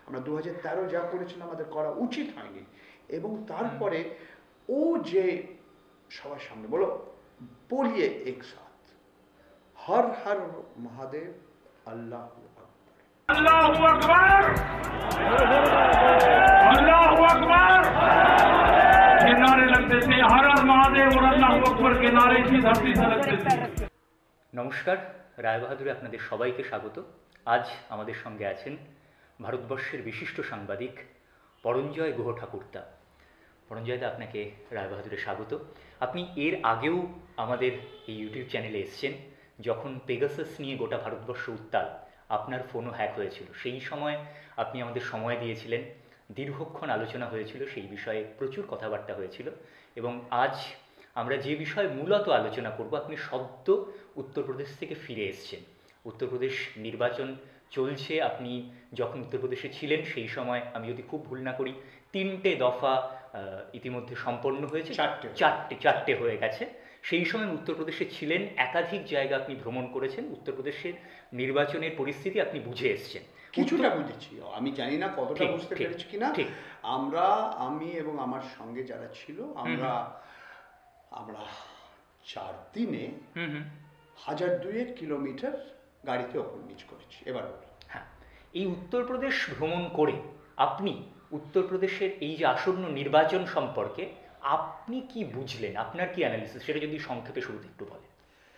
আমরা 2013 যা করেছিলাম আমাদের করা উচিত হয়নি। এবং তারপরে ও যে সবার সামনে বলো বলিয়ে একসাথ হর হর মহাদেব আল্লাহ আকবার, আল্লাহু আকবার, আল্লাহু আকবার के नारे लगते थे, हर हर महादेव और अल्लाह अकबर के नारे की धरती से लगते थे। নমস্কার, রায়বাহাদুরে আপনাদের সবাইকে স্বাগত। আজ আমাদের সঙ্গে আছেন ভারতবর্ষের বিশিষ্ট সাংবাদিক পরঞ্জয় গুহ ঠাকুরতা। পরঞ্জয়দা, আপনাকে রায়বাহাদুরে স্বাগত। আপনি এর আগেও আমাদের এই ইউটিউব চ্যানেলে এসছেন যখন পেগাসাস নিয়ে গোটা ভারতবর্ষ উত্তাল, আপনার ফোনও হ্যাক হয়েছিল। সেই সময় আপনি আমাদের সময় দিয়েছিলেন, দীর্ঘক্ষণ আলোচনা হয়েছিল, সেই বিষয়ে প্রচুর কথাবার্তা হয়েছিল। এবং আজ আমরা যে বিষয়ে মূলত আলোচনা করব, আপনি সদ্য উত্তরপ্রদেশ থেকে ফিরে এসছেন। উত্তরপ্রদেশ নির্বাচন চলছে। আপনি যখন উত্তরপ্রদেশে ছিলেন সেই সময়, আমি যদি খুব ভুল না করি, 3টে দফা ইতিমধ্যে সম্পন্ন হয়েছে, চারটে হয়ে গেছে। সেই সময় উত্তরপ্রদেশে ছিলেন, একাধিক জায়গা আপনি ভ্রমণ করেছেন, উত্তরপ্রদেশের নির্বাচনের পরিস্থিতি আপনি বুঝে এসছেন। কিছুটা বুঝেছি, আমি জানি না কতটা বুঝতে পেরেছি কিনা। আমি এবং আমার সঙ্গে যারা ছিল, আমরা 4 দিনে 1002 কিলোমিটার গাড়িতে ওপর নিচ করেছি। এবার হ্যাঁ, এই উত্তরপ্রদেশ ভ্রমণ করে আপনি উত্তরপ্রদেশের এই যে আসন্ন নির্বাচন সম্পর্কে আপনি কি বুঝলেন, আপনার কি অ্যানালিসিস, সেটা যদি সংক্ষেপে শুরুতে একটু বলেন।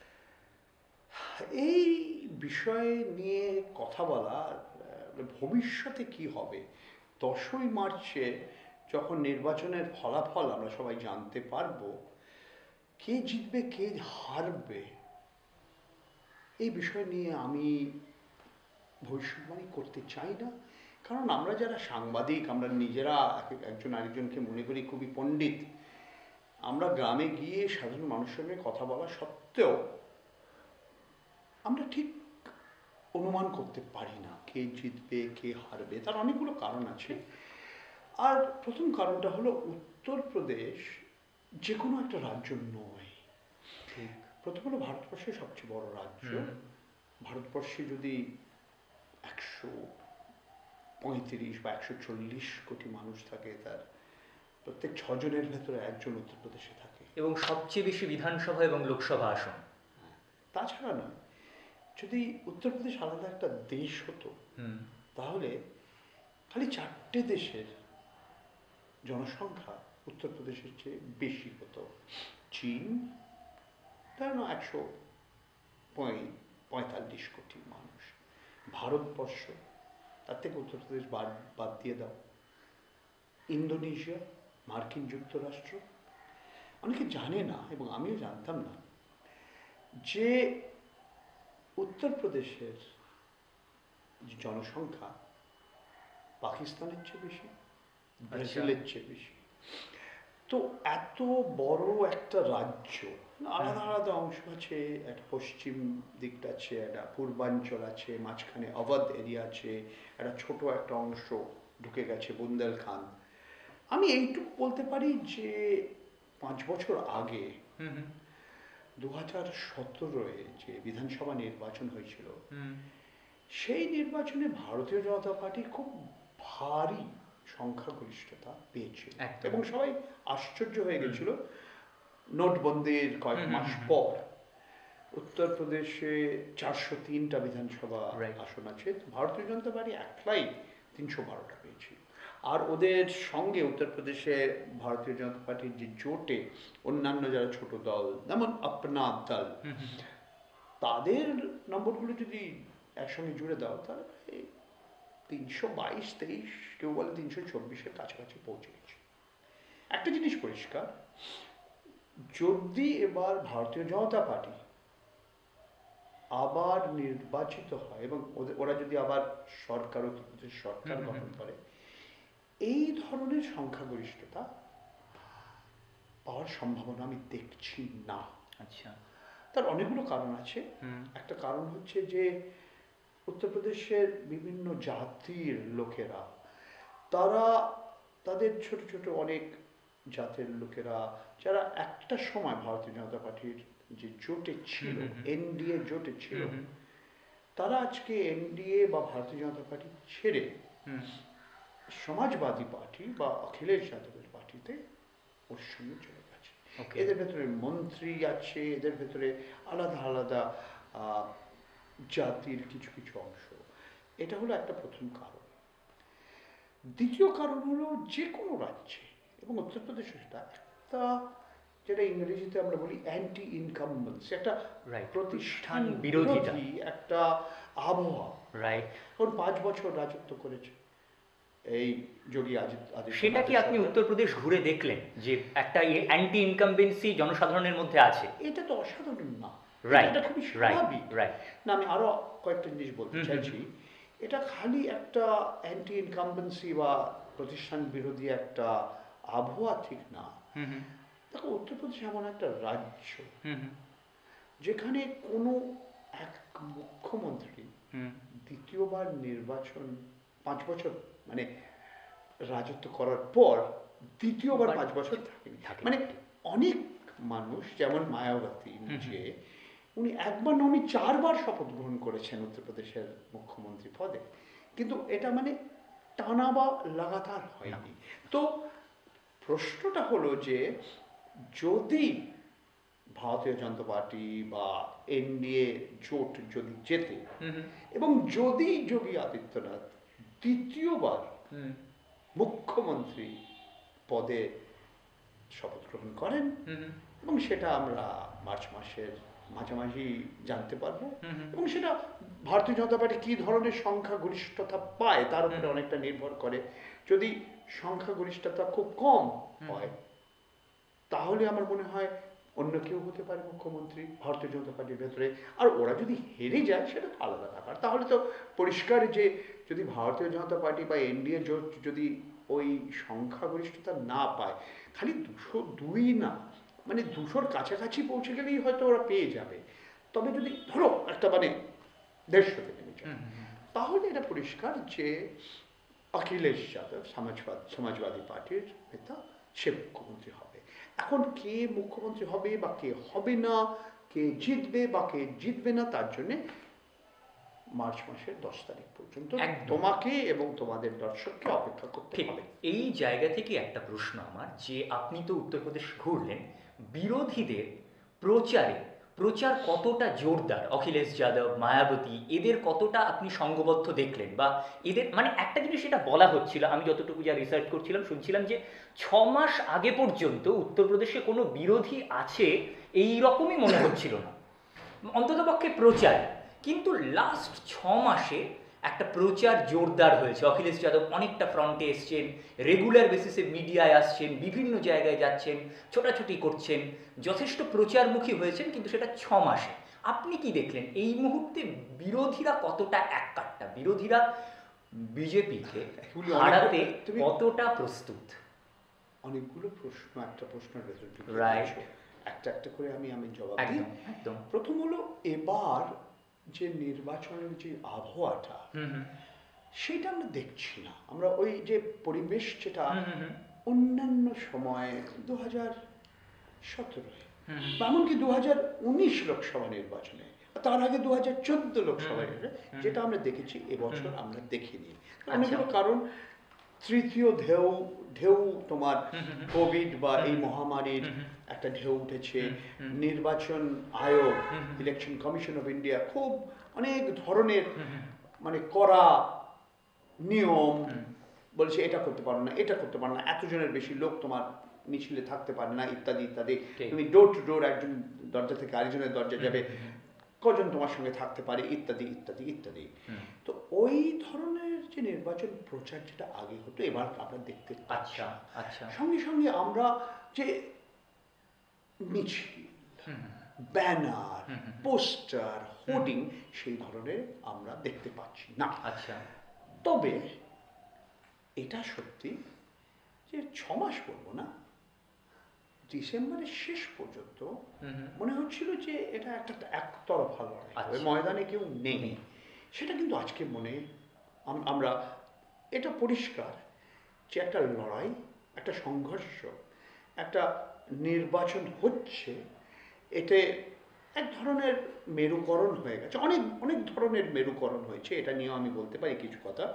এই বিষয়ে নিয়ে কথা বলা, ভবিষ্যতে কি হবে, 10ই মার্চে যখন নির্বাচনের ফলাফল আমরা সবাই জানতে পারবো, কে জিতবে কে হারবে, এই বিষয় নিয়ে আমি ভবিষ্যৎবাণী করতে চাই না। কারণ আমরা যারা সাংবাদিক, আমরা নিজেরা একজন আরেকজনকে মনে করি খুবই পণ্ডিত। আমরা গ্রামে গিয়ে সাধারণ মানুষের সঙ্গে কথা বলা সত্ত্বেও আমরা ঠিক অনুমান করতে পারি না কে জিতবে কে হারবে। তার অনেকগুলো কারণ আছে। আর প্রথম কারণটা হলো, উত্তরপ্রদেশ যে কোনো একটা রাজ্য নয়। প্রথম হলো, ভারতবর্ষের সবচেয়ে বড় রাজ্য। ভারতবর্ষে যদি 135 বা 140 কোটি মানুষ থাকে, তার প্রত্যেক 6 জনের ভেতরে একজন উত্তরপ্রদেশে থাকে, এবং সবচেয়ে বেশি বিধানসভা এবং লোকসভা আসন। তাছাড়া নয়, যদি উত্তরপ্রদেশ আলাদা একটা দেশ হতো, তাহলে খালি 4টে দেশের জনসংখ্যা উত্তরপ্রদেশের চেয়ে বেশি হতো। চীন তার 145 কোটি মানুষ, ভারতবর্ষ তার থেকে উত্তরপ্রদেশ বাদ দিয়ে দাও, ইন্দোনেশিয়া, মার্কিন যুক্তরাষ্ট্র। অনেকে জানে না, এবং আমিও জানতাম না, যে উত্তরপ্রদেশের জনসংখ্যা পাকিস্তানের চেয়ে বেশি, ব্রাজিলের চেয়ে বেশি। তো এত বড় একটা রাজ্য, আলাদা আলাদা অংশ আছে, একটা পশ্চিম দিকটা আছে, একটা পূর্বাঞ্চল আছে, মাঝখানে অবধ এরিয়া আছে, একটা ছোট একটা অংশ ঢুকে গেছে বুন্দেলখান্ড। আমি এইটুকু বলতে পারি যে 5 বছর আগে 2017-এ যে বিধানসভা নির্বাচন হয়েছিল, সেই নির্বাচনে ভারতীয় জনতা পার্টি খুব ভারী সংখ্যাগরিষ্ঠতা পেয়েছিল, এবং সবাই আশ্চর্য হয়ে গেছিল। নোটবন্দির কয়েক মাস পর উত্তরপ্রদেশে 403টা বিধানসভা আসন আছে, ভারতীয় জনতা পার্টি একলাই 312টা পেয়েছিল। আর ওদের সঙ্গে উত্তরপ্রদেশে ভারতীয় জনতা পার্টির যে জোটে অন্যান্য যারা ছোট দল, যেমন আপনা দল, তাদের নম্বরগুলো যদি একসঙ্গে জুড়ে দাও, তাহলে 322-23, কেউ বলে 324-এর কাছাকাছি পৌঁছে গেছে। একটা জিনিস পরিষ্কার, যদি এবার ভারতীয় জনতা পার্টি আবার নির্বাচিত হয় এবং ওরা যদি আবার সরকার গঠন করে, এই ধরনের সংখ্যাগরিষ্ঠতা পাওয়ার সম্ভাবনা আমি দেখছি না। আচ্ছা, তার অনেকগুলো কারণ আছে। একটা কারণ হচ্ছে যে উত্তরপ্রদেশের বিভিন্ন জাতির লোকেরা, তাদের ছোট ছোট অনেক জাতের লোকেরা, যারা একটা সময় ভারতীয় জনতা পার্টির যে জোটে ছিল, এনডিএ জোটে ছিল, তারা আজকে এনডিএ বা ভারতীয় জনতা পার্টি ছেড়ে সমাজবাদী পার্টি বা অখিলেশ যাদবের পার্টিতে ওর সঙ্গে চলে গেছে। এদের ভেতরে মন্ত্রী আছে, এদের ভেতরে আলাদা আলাদা জাতির কিছু কিছু অংশ। এটা হলো একটা প্রথম কারণ। দ্বিতীয় কারণ হলো যে কোনো রাজ্যে এবং উত্তরপ্রদেশে সেটা একটা, যেটা ইংরেজিতে আমরা বলি অ্যান্টি ইনকামবেন্সি, একটা প্রতিষ্ঠান বিরোধী একটা আবহাওয়া। এখন 5 বছর রাজত্ব করেছে এই যোগী আদিত্যনাথ। সেটা কি আপনি উত্তরপ্রদেশ ঘুরে দেখলেন যে একটা অ্যান্টি ইনকামবেন্সি জনসাধারণের মধ্যে আছে? এটা তো অসাধারণ না, এটা খুবই স্বাভাবিক। না, আমি আরো কয়েকটা জিনিস বলতে চাইছি। এটা খালি একটা অ্যান্টি ইনকামবেন্সি বা প্রতিষ্ঠান বিরোধী একটা আবহাওয়া ঠিক না। দেখো, উত্তরপ্রদেশ এমন একটা রাজ্য যেখানে কোনো এক মুখ্যমন্ত্রী দ্বিতীয়বার নির্বাচন 5 বছর মানে রাজত্ব করার পর দ্বিতীয়বার 5 বছর থাকেনি। মানে অনেক মানুষ, যেমন মায়াবতী নিজে, উনি একবার না, উনি 4 বার শপথ গ্রহণ করেছেন উত্তরপ্রদেশের মুখ্যমন্ত্রী পদে, কিন্তু এটা মানে টানা বা লাগাতার হয়নি। তো প্রশ্নটা হলো যে যদি ভারতীয় জনতা পার্টি বা এনডিএ জোট যদি জেতে এবং যদি যোগী আদিত্যনাথ দ্বিতীয়বার মুখ্যমন্ত্রী পদে শপথ গ্রহণ করেন, এবং সেটা আমরা মার্চ মাসের মাঝামাঝি জানতে পারবো, এবং সেটা ভারতীয় জনতা পার্টি কি ধরনের সংখ্যাগরিষ্ঠতা পায় তার উপরে অনেকটা নির্ভর করে। যদি সংখ্যাগরিষ্ঠতা খুব কম হয় তাহলে আমার মনে হয় অন্য কেউ হতে পারে মুখ্যমন্ত্রী ভারতীয় জনতা পার্টির ভেতরে। আর ওরা যদি হেরে যায় সেটা আলাদা ব্যাপার। তাহলে তো পরিষ্কার যে যদি ভারতীয় জনতা পার্টি বা এনডিএ জোট যদি ওই সংখ্যাগরিষ্ঠতা না পায়, খালি 202 না, মানে 200-র কাছাকাছি পৌঁছে গেলেই হয়তো ওরা পেয়ে যাবে। তবে যদি ধরো একটা মানে 150 থেকে নিচে, তাহলে এটা পরিষ্কার যে অখিলেশ যাদব সমাজবাদী পার্টির নেতা, সে মুখ্যমন্ত্রী হবে। এখন কে মুখ্যমন্ত্রী হবে বা কে হবে না, কে জিতবে বা কে জিতবে না, তার জন্য মার্চ মাসের 10 তারিখ পর্যন্ত তোমাকে এবং তোমাদের দর্শককে অপেক্ষা করতে হবে। এই জায়গা থেকে একটা প্রশ্ন আমার, যে আপনি তো উত্তরপ্রদেশ ঘুরলেন, বিরোধীদের প্রচার কতটা জোরদার? অখিলেশ যাদব, মায়াবতী, এদের কতটা আপনি সংঘবদ্ধ দেখলেন? বা এদের মানে একটা জিনিস এটা বলা হচ্ছিল, আমি যতটুকু যা রিসার্চ করছিলাম শুনছিলাম, যে 6 মাস আগে পর্যন্ত উত্তরপ্রদেশে কোনো বিরোধী আছে এই রকমই মনে হচ্ছিল না, অন্ততপক্ষে প্রচার। কিন্তু লাস্ট 6 মাসে একটা প্রচার জোরদার হয়েছে। অখিলেশ যাদব অনেকটা ফ্রন্টে এসছেন, রেগুলার বেসিসে মিডিয়ায় আসছেন, বিভিন্ন জায়গায় যাচ্ছেন, ছোটাছুটি করছেন, যথেষ্ট প্রচারমুখী হয়েছেন, কিন্তু সেটা 6 মাসে। আপনি কি দেখলেন এই মুহূর্তে বিরোধীরা কতটা এককাট্টা, বিরোধীরা বিজেপিকে হারাতে কতটা প্রস্তুত? অনেকগুলো প্রশ্ন একটা প্রশ্নের ভেতর একটা একটা করে আমি জবাব দিই। একদম। প্রথম হলো, এবার যে নির্বাচনের যে আবহাওয়াটা সেটা আমরা দেখছি না। আমরা ওই যে পরিবেশ যেটা অন্যান্য সময় 2017 বা এমনকি 2019 লোকসভা নির্বাচনে, তার আগে 2014 লোকসভা নির্বাচনে যেটা আমরা দেখেছি, এবছর আমরা দেখিনি। অনেকগুলো কারণ। তৃতীয় ঢেউ তোমার কোভিড বা এই মহামারীর একটা ঢেউ উঠেছে। নির্বাচন আয়োগ, ইলেকশন কমিশন অফ ইন্ডিয়া খুব অনেক ধরনের মানে কড়া নিয়ম বলছে, এটা করতে পারো না, এটা করতে পারো না, এতজনের বেশি লোক তোমার মিছিলে থাকতে পারে না, ইত্যাদি ইত্যাদি। তুমি ডোর টু ডোর, একজন দরজা থেকে আরেকজনের দরজা যাবে, কজন তোমার সঙ্গে থাকতে পারে, ইত্যাদি ইত্যাদি ইত্যাদি। তো ওই ধরনের যে নির্বাচন প্রচার যেটা আগে হতো, এবার আমরা দেখতে পাচ্ছি। সঙ্গে সঙ্গে আমরা যে মিছিল, ব্যানার, পোস্টার, হোর্ডিং, সেই ধরনের আমরা দেখতে পাচ্ছি না। তবে এটা সত্যি যে 6 মাস বলবো না, ডিসেম্বরের শেষ পর্যন্ত মনে হচ্ছিল যে এটা একটা একতরফা লড়াই, ময়দানে কেউ নেই। সেটা কিন্তু আজকে মনে আমরা এটা পরিষ্কার যে একটা লড়াই, একটা সংঘর্ষ, একটা নির্বাচন হচ্ছে। এতে এক ধরনের মেরুকরণ হয়ে গেছে, অনেক অনেক ধরনের মেরুকরণ হয়েছে, এটা নিয়েও আমি বলতে পারি কিছু কথা।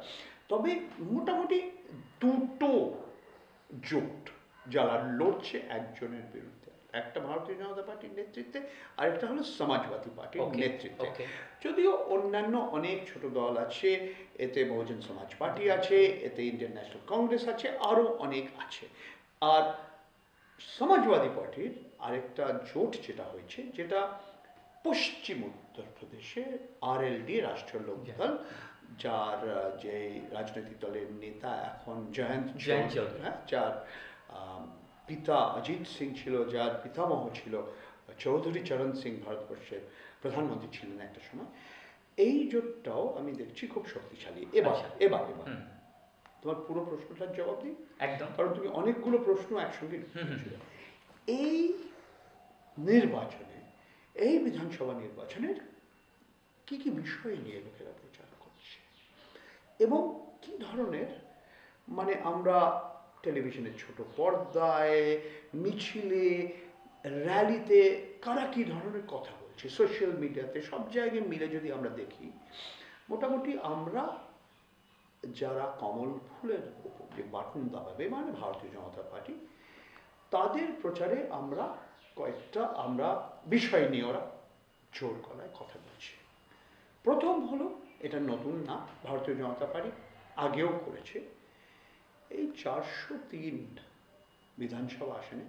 তবে মোটামুটি দুটো জোট যারা লড়ছে একজনের বিরুদ্ধে, একটা ভারতীয় জনতা পার্টির নেতৃত্বে, আরেকটা হলো সমাজবাদী পার্টির নেতৃত্বে। যদিও অন্যান্য অনেক ছোট দল আছে, এতে বহুজন সমাজ পার্টি আছে, এতে ইন্ডিয়ান ন্যাশনাল কংগ্রেস আছে, আরও অনেক আছে। আর সমাজবাদী পার্টির আরেকটা জোট যেটা হয়েছে, যেটা পশ্চিম উত্তরপ্রদেশে RLD রাষ্ট্রীয় লোকদল, যার যে রাজনৈতিক দলের নেতা এখন জয়ন্ত চৌধুরী, যার পিতা অজিত সিং ছিল, যার পিতামহ ছিল চৌধুরী চরণ সিং, ভারতবর্ষের প্রধানমন্ত্রী ছিলেন একটা সময়। এই জোটটাও আমি দেখছি খুব শক্তিশালী। এবার তোমার পুরো প্রশ্নটার জবাব দিই, একদম, কারণ তুমি অনেকগুলো প্রশ্ন একসঙ্গে এই নির্বাচনে, এই বিধানসভা নির্বাচনের কি কি বিষয় নিয়ে লোকেরা প্রচার করছে এবং কি ধরনের, মানে আমরা টেলিভিশনের ছোট পর্দায়, মিছিলে, র্যালিতে কারা কি ধরনের কথা বলছে, সোশ্যাল মিডিয়াতে, সব জায়গায় মিলে যদি আমরা দেখি, মোটামুটি আমরা যারা কমল ফুলের উপর যে বাটন দাবাবে, মানে ভারতীয় জনতা পার্টি, তাদের প্রচারে আমরা কয়েকটা বিষয় নিয়ে ওরা জোর গলায় কথা বলছে। প্রথম হলো, এটা নতুন না, ভারতীয় জনতা পার্টি আগেও করেছে, এই 403 বিধানসভা আসনে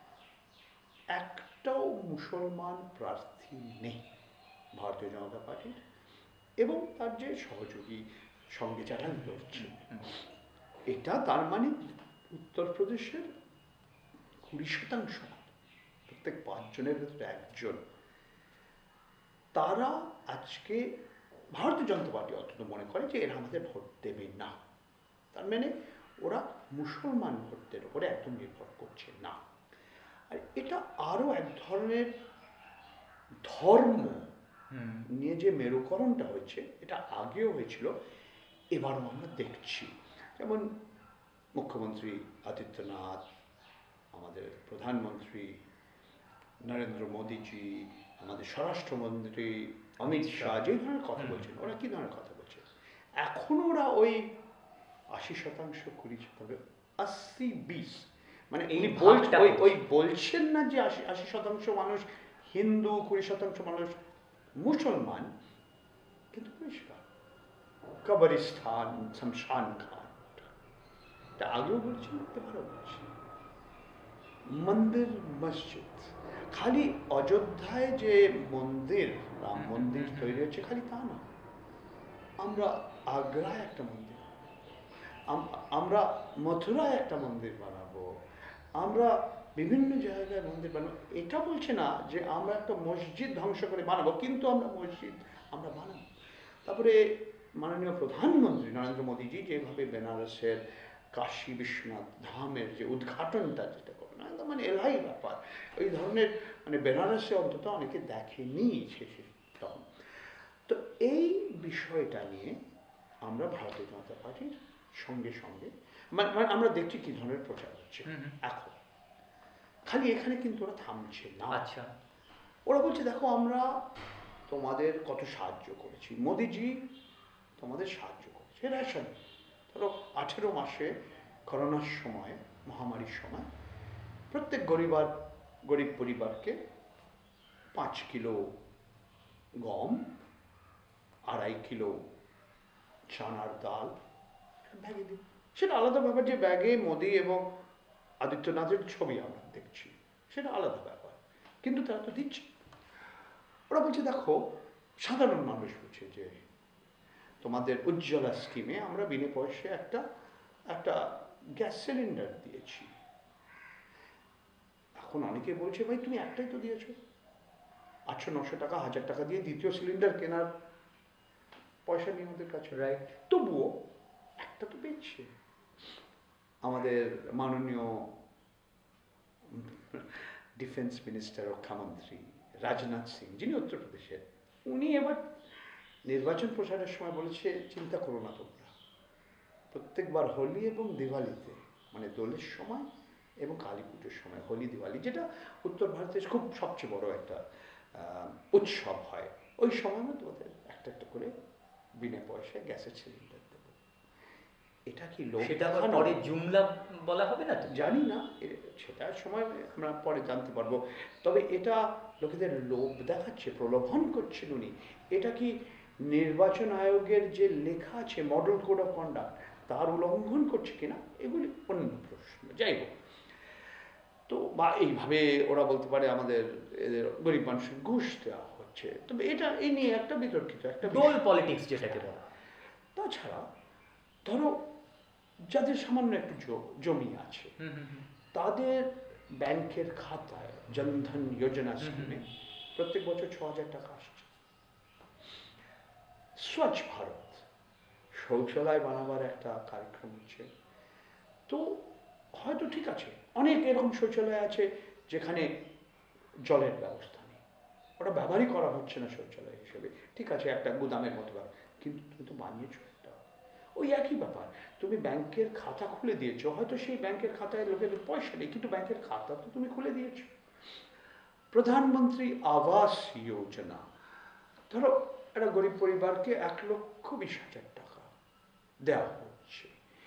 একটাও মুসলমান প্রার্থী নেই ভারতীয় জনতা পার্টির, এবং তার যে সহযোগী সঙ্গে যারা লড়ছে, এটা তার মানে উত্তরপ্রদেশের 20% প্রত্যেক 5 জনের ভেতরে একজন, তারা আজকে ভারতীয় জনতা পার্টি অন্তত মনে করে যে এরা আমাদের ভোট দেবে না। তার মানে ওরা মুসলমান ভোটদের উপরে একদম নির্ভর করছে না। আর এটা আরো এক ধরনের ধর্ম নিয়ে যে মেরুকরণটা হয়েছে, এটা আগেও হয়েছিল, এবারও আমরা দেখছি। যেমন মুখ্যমন্ত্রী আদিত্যনাথ, আমাদের প্রধানমন্ত্রী নরেন্দ্র মোদীজি, আমাদের স্বরাষ্ট্রমন্ত্রী অমিত শাহ যে ধরনের কথা বলছেন, ওরা কি ধরনের কথা বলছে, এখন ওরা ওই 80%, 20%, 80-20, মানে ওই বলছেন না যে 80% মানুষ হিন্দু, 20% মানুষ মুসলমান, কিন্তু পরিষ্কার কবরস্থান, শমশান ঘাট, এটা আগেও বলছি, এবারও বলছি, মন্দির, মসজিদ। খালি অযোধ্যায় যে মন্দির, রাম মন্দির তৈরি হচ্ছে, খালি তা না, আমরা আগ্রায় একটা মন্দির, আমরা মথুরায় একটা মন্দির বানাবো, আমরা বিভিন্ন জায়গায় মন্দির বানাবো। এটা বলছে না যে আমরা একটা মসজিদ ধ্বংস করে বানাবো, কিন্তু আমরা মসজিদ আমরা বানাবো। তারপরে মাননীয় প্রধানমন্ত্রী নরেন্দ্র মোদীজি যেভাবে বেনারসের কাশী বিশ্বনাথ ধামের যে উদ্ঘাটনটা যেটা করলেন, মানে এলাই ব্যাপার, ওই ধরনের, মানে বেনারসে অন্তত অনেকে দেখেনি শেষে তখন। তো এই বিষয়টা নিয়ে আমরা ভারতীয় জনতা পার্টির সঙ্গে সঙ্গে মানে আমরা দেখছি কি ধরনের প্রচার হচ্ছে এখন। খালি এখানে কিন্তু ওরা থামছে না। আচ্ছা, ওরা বলছে দেখো আমরা তোমাদের কত সাহায্য করেছি, মোদিজি তোমাদের সাহায্য করেছে, রেশন ধরো 18 মাসে করোনার সময়, মহামারীর সময় প্রত্যেক গরিব পরিবারকে 5 কিলো গম, 2.5 কিলো চানার ডাল ব্যাগে দিই। সেটা আলাদা ব্যাপার যে ব্যাগে মোদি এবং আদিত্যনাথের ছবি আমরা দেখছি, সেটা আলাদা ব্যাপার, কিন্তু তারা তো দিচ্ছে। ওরা বলছে দেখো সাধারণ মানুষ বলছে যে তোমাদের উজ্জ্বলা স্কিমে আমরা বিনা পয়সায় একটা গ্যাস সিলিন্ডার দিয়েছি। এখন অনেকে বলছে ভাই তুমি একটাই তো দিয়েছো, 800-900 টাকা 1000 টাকা দিয়ে দ্বিতীয় সিলিন্ডার কেনার পয়সা নেই আমাদের কাছে, রাইট? তবুও একটা তো পেয়েছে। আমাদের মাননীয় ডিফেন্স মিনিস্টার, রক্ষামন্ত্রী রাজনাথ সিং, যিনি উত্তরপ্রদেশের, উনি এবার নির্বাচন প্রচারের সময় বলেছে চিন্তা করো না তোমরা, প্রত্যেকবার হোলি এবং দিওয়ালিতে, মানে দোলের সময় এবং কালী পুজোর সময়, হোলি দিওয়ালি যেটা উত্তর ভারতের খুব সবচেয়ে বড় একটা উৎসব হয়, ওই সময় তোমাদের একটা একটা করে বিনা পয়সায় গ্যাসের সিলিন্ডার দেবো। এটা কি লোক সেটা পরে জুমলা বলা হবে না? জানি না, সেটা সময় আমরা পরে জানতে পারবো। তবে এটা লোকেদের লোভ দেখাচ্ছে, প্রলোভন করছেন উনি। এটা কি নির্বাচন আয়োগের যে লেখা আছে মডেল কোড অফ কন্ডাক্ট তার উল্লঙ্ঘন করছে কিনা, এগুলি অন্য প্রশ্ন। যাই হোক, তো বা এইভাবে ওরা বলতে পারে আমাদের এদের গরিব মানুষের ঘুষ দেওয়া হচ্ছে। তবে এটা এই নিয়ে একটা বিতর্কিত একটা ডোল পলিটিক্স যেটাকে বলে। তাছাড়া ধরো যাদের সামান্য একটু জমি আছে তাদের ব্যাংকের খাতায় জনধন যোজনা স্কিমে প্রত্যেক বছর ৬,০০০ টাকা আসছে। স্বচ্ছ ভারত শৌচালয় বানাবার একটা কার্যক্রম হচ্ছে। তো হয়তো ঠিক আছে, অনেক এরকম শৌচালয় আছে যেখানে জলের ব্যবস্থা নেই, ওটা ব্যবহারই করা হচ্ছে না শৌচালয় হিসেবে, ঠিক আছে, একটা গুদামের মতো ব্যাপার। কিন্তু তুমি তো বানিয়েছো একটা, ওই একই ব্যাপার। তুমি ব্যাংকের খাতা খুলে দিয়েছো, হয়তো সেই ব্যাংকের খাতায় লোকেদের পয়সা নেই, কিন্তু ব্যাংকের খাতা তো তুমি খুলে দিয়েছো। প্রধানমন্ত্রী আবাস যোজনা, ধরো একটা গরিব পরিবারকে ১,২০,০০০ টাকা দেওয়া হচ্ছে।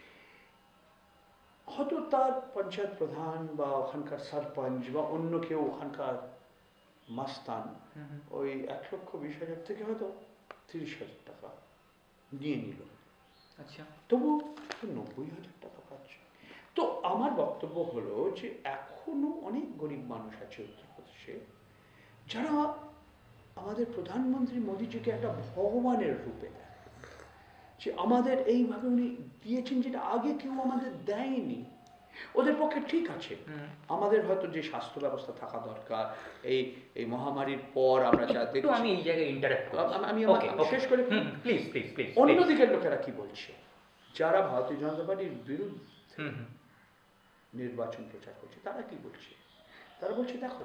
হয়তো তার পঞ্চায়েত প্রধান বা ওখানকার সরপঞ্চ বা অন্য কেউ ওখানকার মাস্তান ওই ১,২০,০০০ থেকে হয়তো ৩০,০০০ টাকা নিয়ে নিল। আচ্ছা, তবু ৯০,০০০ টাকা পাচ্ছে। তো আমার বক্তব্য হলো যে এখনো অনেক গরিব মানুষ আছে উত্তরপ্রদেশে যারা আমাদের প্রধানমন্ত্রী মোদীজিকে একটা ভগবানের রূপে দেয়, যে আমাদের এইভাবে উনি দিয়েছেন যেটা আগে কেউ আমাদের দেয়নি। ওদের পক্ষে ঠিক আছে, আমাদের হয়তো যে স্বাস্থ্য ব্যবস্থা থাকা দরকার এই মহামারীর পর আমরা যা দেখি। আমি এই জায়গায় ইন্টারাক্ট আমি শেষ করে প্লিজ প্লিজ প্লিজ। অন্যদিকের লোকেরা কি বলছে, যারা ভারতীয় জনতা পার্টির বিরুদ্ধে নির্বাচন প্রচার করছে তারা কি বলছে? তারা বলছে দেখো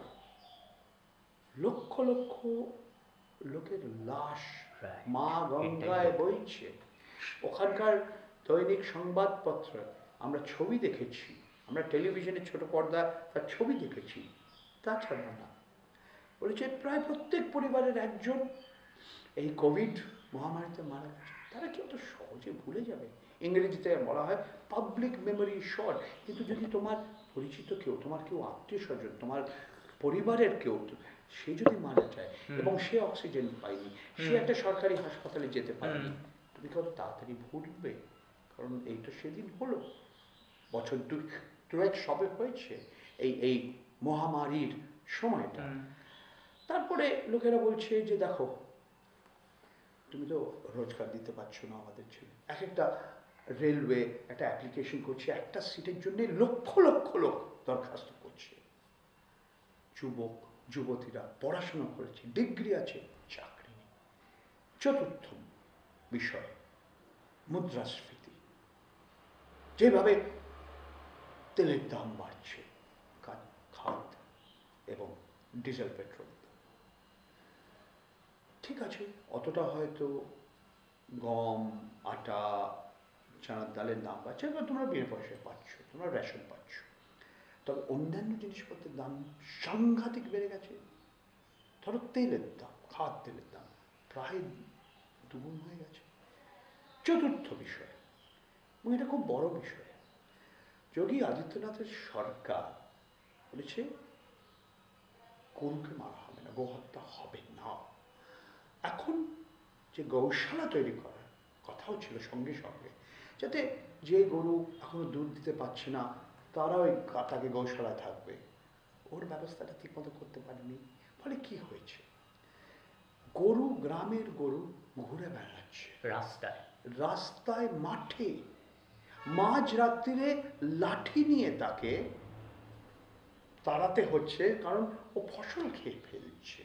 লক্ষ লক্ষ লোকের লাশ মা গঙ্গায় বইছে, ওখানকার দৈনিক সংবাদপত্র আমরা ছবি দেখেছি, আমরা টেলিভিশনের ছোট পর্দা তার ছবি দেখেছি। তাছাড়া না, বলেছে প্রায় প্রত্যেক পরিবারের একজন এই কোভিড মহামারীতে মারা গেছে। তারা কি অত সহজে ভুলে যাবে? ইংরেজিতে বলা হয় পাবলিক মেমোরি শর্ট। কিন্তু যদি তোমার পরিচিত কেউ, তোমার কেউ আত্মীয় স্বজন, তোমার পরিবারের কেউ, সে যদি মারা যায় এবং সে অক্সিজেন পায়নি, সে একটা সরকারি হাসপাতালে যেতে পারেনি, তুমি কত তাড়াতাড়ি ভুলবে? কারণ এই তো সেদিন হলো, বছর দুয়েক সবে হয়েছে এই মহামারীর সময়টা। তারপরে লোকেরা বলছে যে দেখো তুমি তো রোজগার দিতে পারছো না আমাদের ছেলে, এক একটা রেলওয়ে একটা অ্যাপ্লিকেশন করছে, একটা সিটের জন্য লক্ষ লক্ষ লোক দরখাস্ত করছে। যুবক যুবতীরা পড়াশোনা করেছে, ডিগ্রি আছে, চাকরি নেই। চতুর্থ বিষয় মুদ্রাস্ফীতি, যেভাবে তেলের দাম বাড়ছে, খাদ্য এবং ডিজেল পেট্রোল। ঠিক আছে, অতটা হয়তো গম আটা চানার ডালের দাম বাড়ছে, এবার তোমরা বিনা পয়সায় পাচ্ছ, তোমরা রেশন পাচ্ছ। তবে অন্যান্য জিনিসপত্রের দাম সাংঘাতিক বেড়ে গেছে। ধরো তেলের দাম, খাদ্য তেলের দাম প্রায় দুগুণ হয়ে গেছে। চতুর্থ বিষয়, এবং এটা খুব বড় বিষয়, যোগী আদিত্যনাথের সরকার বলেছে গরুকে মারা হবে না, গোহত্যা হবে না। এখন যে গৌশালা তৈরি করার কথাও ছিল সঙ্গে সঙ্গে, যাতে যে গরু এখনো দুধ দিতে পারছে না তারা ওই তাকে গৌশালায় থাকবে, ওর ব্যবস্থাটা ঠিকমতো করতে পারেনি। ফলে কি হয়েছে, গরু, গ্রামের গরু ঘুরে বেড়াচ্ছে রাস্তায় রাস্তায়, মাঠে, মাঝ রাত্রিরে লাঠি নিয়ে তাকে তাড়াতে হচ্ছে, কারণ ও ফসল খেয়ে ফেলছে।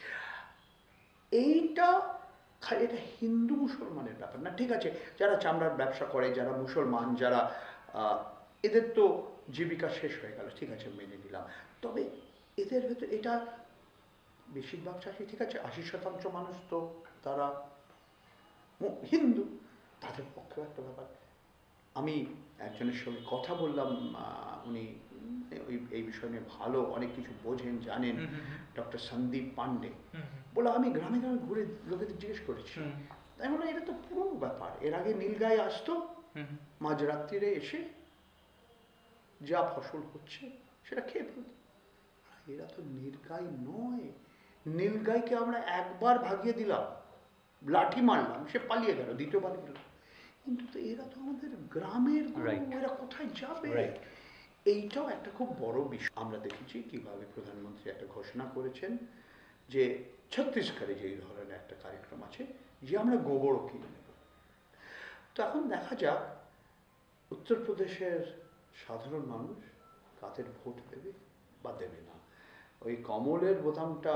এটা এটা হিন্দু মুসলমানের ব্যাপার না, ঠিক আছে, যারা চামড়ার ব্যবসা করে, যারা মুসলমান, যারা এদের তো জীবিকা শেষ হয়ে গেল, ঠিক আছে, মেনে নিলাম। তবে এদের ভেতর এটা বেশিরভাগ চাষি, ঠিক আছে, ৮০% মানুষ তো তারা হিন্দু, তাদের পক্ষেও একটা ব্যাপার। আমি একজনের সঙ্গে কথা বললাম, উনি এই বিষয় নিয়ে ভালো অনেক কিছু বোঝেন, জানেন, ডক্টর সন্দীপ পান্ডে। বলে আমি গ্রামে গ্রামে ঘুরে লোকেদের জিজ্ঞেস করেছি, তাই বলে এটা তো পুরনো ব্যাপার, এর আগে নীলগাই আসতো, মাঝরাত্রিরে এসে যা ফসল হচ্ছে সেটা খেয়ে ফেলত। এরা তো নির্গাই নয়। নীলগাইকে আমরা একবার ভাগিয়ে দিলাম, লাঠি মারলাম, সে পালিয়ে গেল, দ্বিতীয়বার গেল। কিন্তু তো এরা তো আমাদের গ্রামের গরু, এরা কোথায় যাবে? এইটাও একটা খুব বড় বিষয়। আমরা দেখেছি কিভাবে প্রধানমন্ত্রী একটা ঘোষণা করেছেন যে ছত্তিশগড়ে যে ধরনের একটা কার্যক্রম আছে যে আমরা গোবরও কিনে নেব। তো এখন দেখা যাক উত্তরপ্রদেশের সাধারণ মানুষ কাদের ভোট দেবে বা দেবে না। ওই কমলের বোতামটা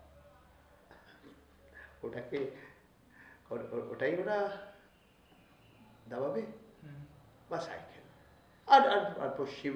ওটাই ওরা দাবাবে, বা সাইকেল। আর আর পশ্চিম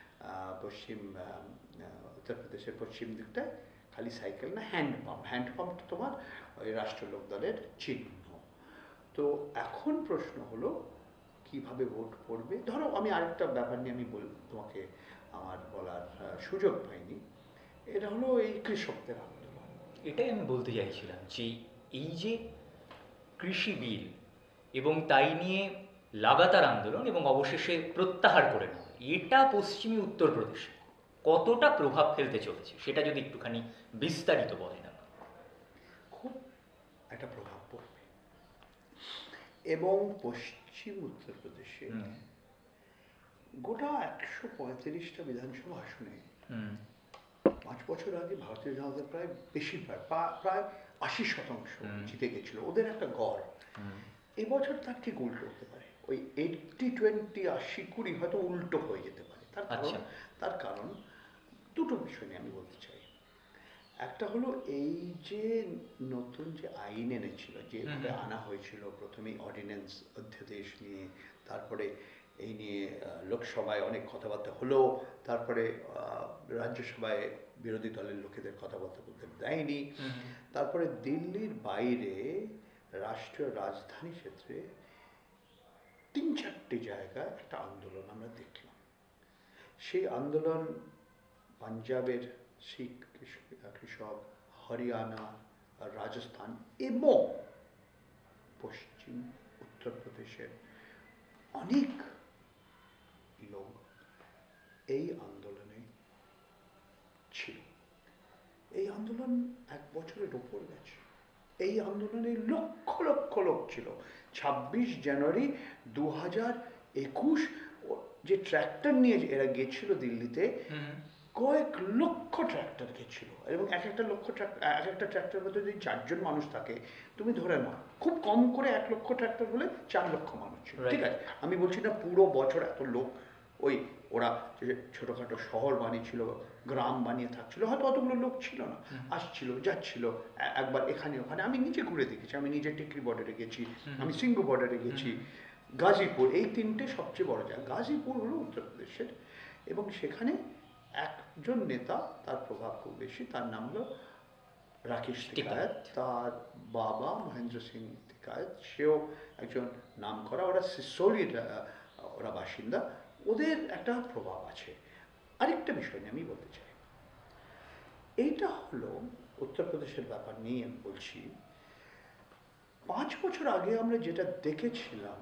উত্তরপ্রদেশের পশ্চিম দিকটায় খালি সাইকেল না, হ্যান্ডপাম্পটা তোমার ওই রাষ্ট্রলোক দলের চিহ্ন। তো এখন প্রশ্ন হলো কিভাবে ভোট পড়বে। ধরো আমি আরেকটা ব্যাপার নিয়ে আমি তোমাকে আমার বলার সুযোগ পাইনি, এটা হলো এই কৃষকদের আন্দোলন। এটাই আমি বলতে চাইছিলাম যে এই যে কৃষি বিল এবং তাই নিয়ে লাগাতার আন্দোলন এবং অবশেষে প্রত্যাহার করে নেওয়া, এটা পশ্চিমী উত্তরপ্রদেশে কতটা প্রভাব ফেলতে চলেছে সেটা যদি একটুখানি বিস্তারিত বলেন। খুব একটা প্রভাব পড়বে। এবং পশ্চিম উত্তরপ্রদেশে গোটা 135টা বিধানসভা আসনে 5 বছর আগে ভারতীয় জনতা প্রায় বেশিরভাগ প্রায় 80% জিতে গেছিল, ওদের একটা গড়। এবছর তার ঠিক উল্টো হতে পারে, ওই 80-20 80-20 হয়তো উল্টো হয়ে যেতে পারে। তার কারণ দুটো বিষয় নিয়ে আমি বলতে চাই। একটা হলো এই যে নতুন যে আইন এনেছিল, যেভাবে আনা হয়েছিল, প্রথমেই অর্ডিন্যান্স অধ্যাদেশ নিয়ে, তারপরে এই নিয়ে লোকসভায় অনেক কথাবার্তা হলো, তারপরে রাজ্যসভায় বিরোধী দলের লোকেদের কথাবার্তা বলতে দেয়নি, তারপরে দিল্লির বাইরে রাষ্ট্রীয় রাজধানী ক্ষেত্রে 3-4টে জায়গায় একটা আন্দোলন আমরা দেখলাম। সেই আন্দোলন পাঞ্জাবের শিখ কৃষক, হরিয়ানা, রাজস্থান এবং পশ্চিম উত্তরপ্রদেশের অনেক লোক এই আন্দোলনে ছিল। এই আন্দোলন 1 বছরের উপর গেছে। এই আন্দোলনে লক্ষ লক্ষ লোক ছিল। 26 জানুয়ারি 2021 যে ট্র্যাক্টর নিয়ে এরা গেছিল দিল্লিতে, কয়েক লক্ষ ট্র্যাক্টর গেছিল, এবং এক একটা ট্র্যাক্টর মধ্যে যদি 4 জন মানুষ থাকে, তুমি ধরে নাও খুব কম করে 1 লক্ষ ট্র্যাক্টর হলে 4 লক্ষ মানুষ ছিল। ঠিক আছে, আমি বলছি না পুরো বছর এত লোক, ওই ওরা যে ছোটখাটো শহর বানিয়েছিল, গ্রাম বানিয়ে থাকছিল, হয়তো অতগুলো লোক ছিল না, আসছিল যাচ্ছিল একবার এখানে ওখানে। আমি নিজে ঘুরে দেখেছি, আমি নিজে টিকরি বর্ডারে গেছি, আমি সিংহ বর্ডারে গেছি, গাজীপুর, এই 3টে সবচেয়ে বড় জায়গা। গাজীপুর হলো উত্তরপ্রদেশের, এবং সেখানে একজন নেতা, তার প্রভাব খুব বেশি, তার নাম হলো রাকেশ টিকায়েত। তার বাবা মহেন্দ্র সিং টিকায়েত, সেও একজন নাম করা, ওরা সিসোলির ওরা বাসিন্দা, ওদের একটা প্রভাব আছে। আরেকটা বিষয় নিয়ে আমি বলতে চাই, এইটা হলো উত্তরপ্রদেশের ব্যাপার নিয়ে আমি বলছি। 5 বছর আগে আমরা যেটা দেখেছিলাম,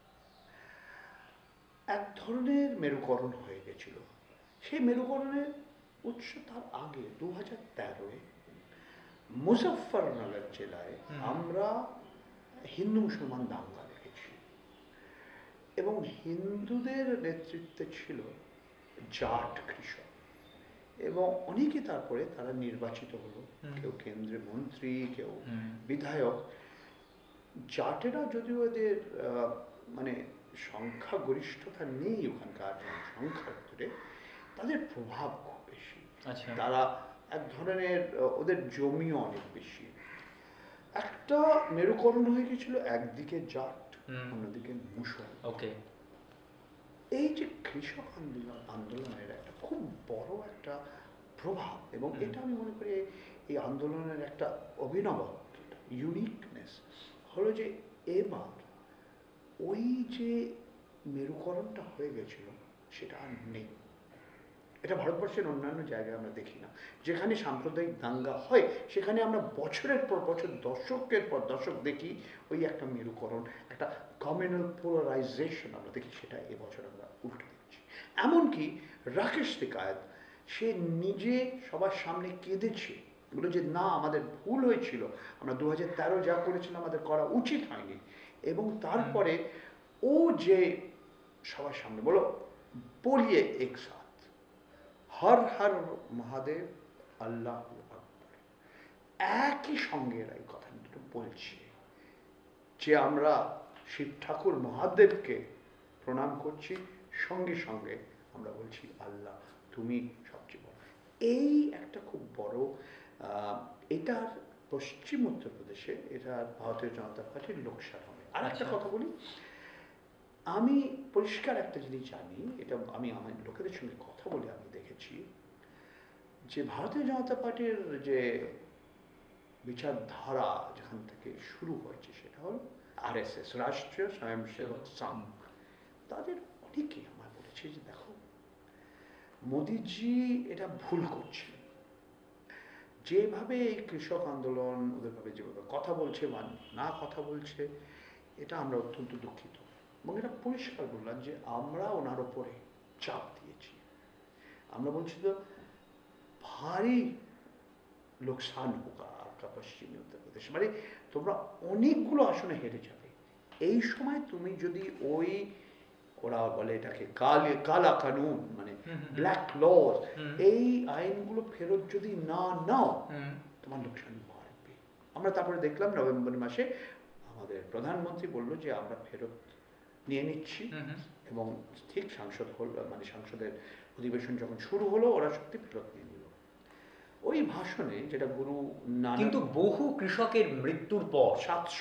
এক ধরনের মেরুকরণ হয়ে গেছিল। সেই মেরুকরণের উৎস তার আগে 2013-এ মুজফফরনগর জেলায় আমরা হিন্দু মুসলমান দাঙ্গা দেখেছি, এবং হিন্দুদের নেতৃত্বে ছিল জাট কৃষক, এবং অনেকে তারপরে তারা নির্বাচিত হলো, কেউ কেন্দ্রীয় মন্ত্রী, কেউ বিধায়ক। জাটেরা যদিও এদের মানে সংখ্যাগরিষ্ঠতা নেই ওখানকার সংখ্যার ভিতরে, তাদের প্রভাব খুব বেশি। তারা এক ধরনের, ওদের জমিও অনেক বেশি। একটা মেরুকরণ হয়ে গেছিল, একদিকে জাট, অন্যদিকে মুসলমান। এই যে কৃষক আন্দোলনের একটা খুব বড় একটা প্রভাব, এবং এটা আমি মনে করি এই আন্দোলনের একটা অভিনব ইউনিকনেস হলো যে এবার ওই যে মেরুকরণটা হয়ে গেছিল সেটা আর নেই। এটা ভারতবর্ষের অন্যান্য জায়গায় আমরা দেখি না। যেখানে সাম্প্রদায়িক দাঙ্গা হয় সেখানে আমরা বছরের পর বছর, দশকের পর দশক দেখি ওই একটা মেরুকরণ, একটা কমিউনাল পোলারাইজেশন আমরা দেখি। সেটা এবছর আমরা উল্টো দেখছি। এমনকি রাকেশ টিকায়েত সে নিজে সবার সামনে কেঁদেছে, বলে যে না, আমাদের ভুল হয়েছিল, আমরা 2013 যা করেছিলাম আমাদের করা উচিত হয়নি। এবং তারপরে ও যে সবার সামনে বলো বলিয়ে এক সাথ হর হর মহাদেব আল্লাহ আকবার, একই সঙ্গে এরা এই কথা দুটো বলছে যে আমরা শিব ঠাকুর মহাদেবকে প্রণাম করছি, সঙ্গে সঙ্গে আমরা বলছি আল্লাহ তুমি সবচেয়ে বড়। এই একটা খুব বড়, এটার পশ্চিম উত্তরপ্রদেশে এটা ভারতীয় জনতা পার্টির লোকসান হবে। আর একটা কথা বলি, আমি পরিষ্কার একটা জিনিস জানি, এটা আমি আমার লোকেদের সঙ্গে কথা বলে আমি দেখেছি যে ভারতীয় জনতা পার্টির যে বিচারধারা যেখান থেকে শুরু হয়েছে সেটা হল RSS, রাষ্ট্রীয় স্বয়ংসেবক সংঘ। তাদের অনেকে আমার বলেছে যে দেখো, মোদিজি এটা ভুল করছে, যেভাবে এই কৃষক আন্দোলন ওদেরভাবে যেভাবে কথা বলছে বা না কথা বলছে, এটা আমরা অত্যন্ত দুঃখিত। এবং এটা পরিষ্কার বললাম যে আমরা ওনার ওপরে চাপ দিয়েছি। আমরা বলছি তো ভারী লোকসান হোক আপনার পশ্চিমী উত্তরপ্রদেশ, মানে তোমরা অনেকগুলো আসনে হেরে যাবে। এই সময় তুমি যদি ওই, ওরা বলে এটাকে কালা কানুন, মানে ব্ল্যাক লজ, এই আইনগুলো ফেরত যদি না নাও, তোমার লোকসান বাড়বে। আমরা তারপরে দেখলাম নভেম্বর মাসে আমাদের প্রধানমন্ত্রী বলল যে আমরা ফেরত নিয়ে নিচ্ছি, এবং ঠিক সংসদ হল, মানে সংসদের অধিবেশন যখন শুরু হলো ওরা সত্যি ফেরত নিয়ে নিল। ওই ভাষণে যেটা গুরু নানক, কিন্তু বহু কৃষকের মৃত্যুর পর